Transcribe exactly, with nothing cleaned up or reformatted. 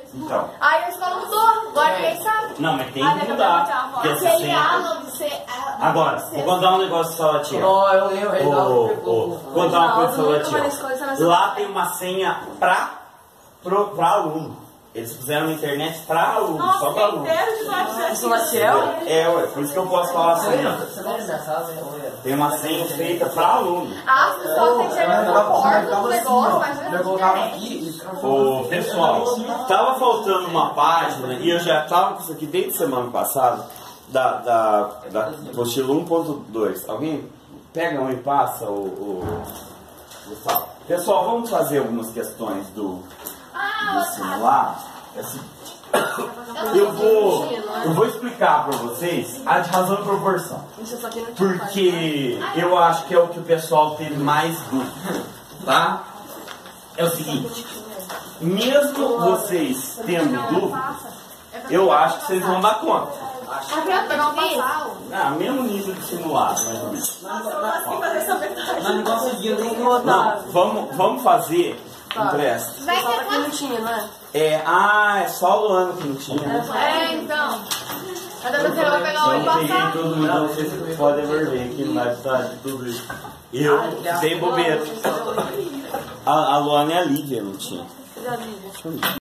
Então. Aí a escola mudou, agora ninguém sabe. Não, mas tem que mudar. Porque essa senha... Agora, vou contar um negócio só a tia. Ó, eu lembro, ele Vou contar uma coisa só a tia. Lá tem uma senha pra, pro, pra aluno. Eles fizeram na internet pra aluno, Nossa, só pra aluno. É, ué, por isso que eu posso falar a senha. Tem uma senha feita pra aluno. Ah, as pessoas têm que chegar na porta do negócio, mas eu colocava aqui. Ô, pessoal, tava faltando uma página e eu já tava com isso aqui desde semana passada, da, da, da apostila um ponto dois. Alguém pega um e passa o, o, o... Pessoal, vamos fazer algumas questões do... do simular. Eu vou, eu vou explicar para vocês a de razão e proporção, porque eu acho que é o que o pessoal teve mais dúvida, tá? É o seguinte, mesmo vocês tendo dúvida, eu acho que vocês vão dar conta. Ah, mesmo nível de simulado, mais ou menos. Não, vamos, vamos fazer. Empresta. Vai ter que não tinha, não é? É, ah, é só o ano que não tinha. É, então. Mas eu vou pegar o ano passado. Eu peguei passado. todo mundo, não sei se vocês podem ver que não vai precisar de tudo isso. Eu dei bobeira. A, a Luana e a Lívia não tinha.